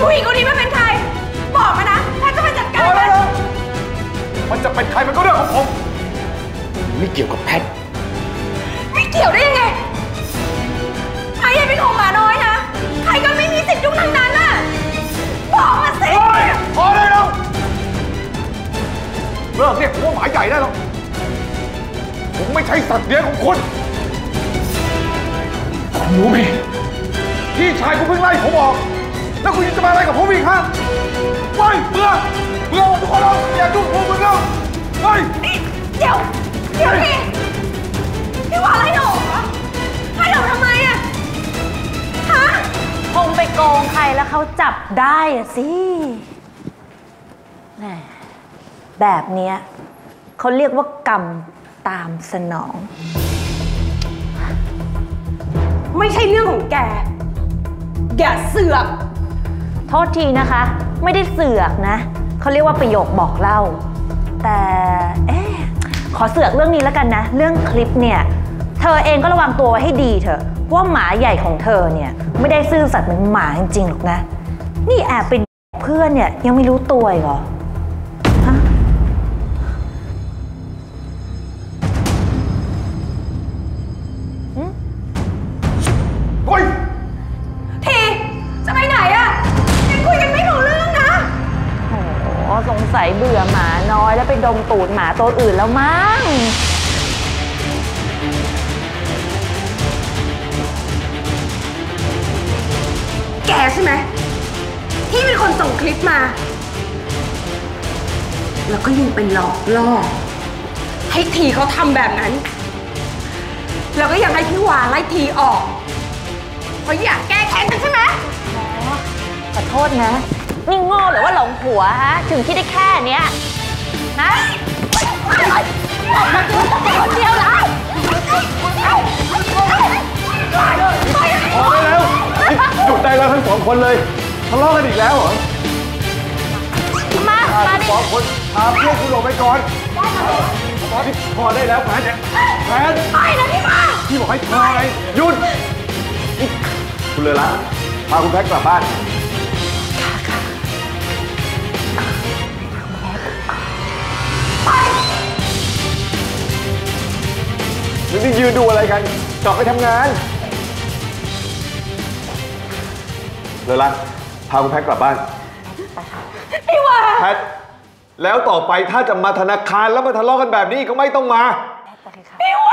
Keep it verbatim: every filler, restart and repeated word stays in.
ผู้หญิงคนนี้มันเป็นใครบอกมานะแพทย์จะมาจัดการมันมันจะเป็นใครมันก็เรื่องของผมไม่เกี่ยวกับแพทย์ไม่เกี่ยวได้ยังไงไอ้ยังเป็นของหมาน้อยนะใครก็ไม่มีสิทธิ์ยุ่งทั้งนั้นน่ะบอกมาสิพอได้แล้วเลิกเรียกผมว่าหมาใหญ่ได้แล้วผมไม่ใช่สัตว์เลี้ยงของคุณคุณรู้ไหมพี่ชายคุณเพิ่งไล่ผมออกแล้วคุณยังจะมาอะไรกับผมอีกฮะเฮ้ยเบื่อเบื่อทุกคนแล้วอย่ายุ่งผมมึงแล้วเฮ้ยเดี๋ยวเดี๋ยวพี่พี่ว่าอะไรหนูให้หนูทำไมอะฮะคงไปโกงใครแล้วเขาจับได้อะสิแบบเนี้ยเขาเรียกว่ากรรมตามสนองไม่ใช่เรื่องของแกอย่าเสือกโทษทีนะคะไม่ได้เสือกนะเขาเรียกว่าประโยคบอกเล่าแต่เอ๊ะขอเสือกเรื่องนี้แล้วกันนะเรื่องคลิปเนี่ยเธอเองก็ระวังตัวไว้ให้ดีเถอะเพราะว่าหมาใหญ่ของเธอเนี่ยไม่ได้ซื่อสัตย์เหมือนหมาจริงๆหรอกนะนี่แอบเป็นเพื่อนเนี่ยยังไม่รู้ตัวอีกเหรอฮะเฮ้ยทีจะไปไหนอะยังคุยกันไม่รู้เรื่องนะโอ้สงสัยเบื่อหมาน้อยแล้วไปดมตูดหมาตัวอื่นแล้วมั้งแกใช่ไหมที่เป็นคนส่งคลิปมาแล้วก็ยังเป็นหลอกล่อให้ทีเขาทำแบบนั้นแล้วก็ยังให้พี่วาไล่ทีออกเพราะอยากแก้แค้นกันใช่ไหมอ๋อขอโทษนะนี่โง่หรือว่าหลงผัวฮะถึงคิดได้แค่เนี้ยฮะออกมาคนเดียวแล้วพอได้แล้วหยุดได้แล้วทั้งสองคนเลยทะเลาะกันอีกแล้วเหรอมามาดิสองคนพาพวกคุณลงไปก่อนพอที่พอได้แล้วแพทย์แพทย์ไปนะพี่มาพี่บอกให้พอไงหยุดคุณเลยละพาคุณแพทย์กลับบ้านแล้วนี่ยืนดูอะไรกันกลับไปทำงานเลยละพาคุณแพทย์กลับบ้านพี่วาแพทย์แล้วต่อไปถ้าจะมาธนาคารแล้วมาทะเลาะกันแบบนี้ก็ไม่ต้องมาพี่วา